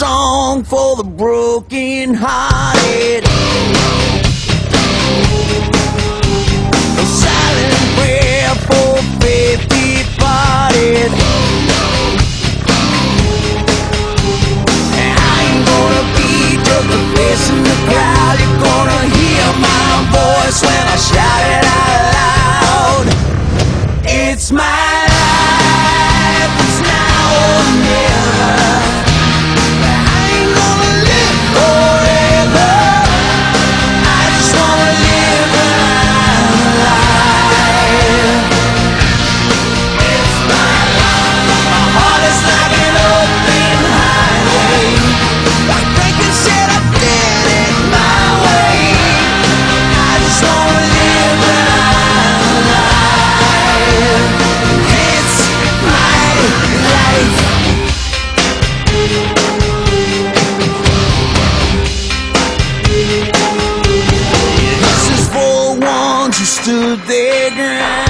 song for the broken hearted, a silent prayer for faith departed. And I ain't gonna be just a face in the crowd. You're gonna hear my voice when I shout it out loud. It's my life, it's now or never. I ain't gonna live forever. I just wanna live my life. It's my life. My heart is like an open highway. I think I said I did it my way. I just wanna live my life. It's my life. This is for the ones who stood their ground.